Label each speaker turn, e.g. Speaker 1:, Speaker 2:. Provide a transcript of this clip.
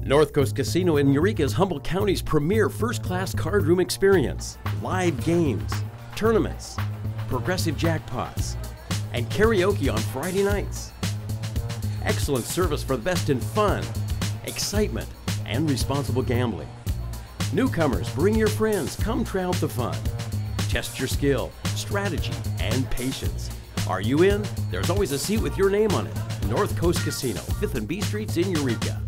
Speaker 1: North Coast Casino in Eureka is Humboldt County's premier first-class card room experience. Live games, tournaments, progressive jackpots, and karaoke on Friday nights. Excellent service for the best in fun, excitement, and responsible gambling. Newcomers, bring your friends. Come try out the fun. Test your skill, strategy, and patience. Are you in? There's always a seat with your name on it. North Coast Casino, 5th and B Streets in Eureka.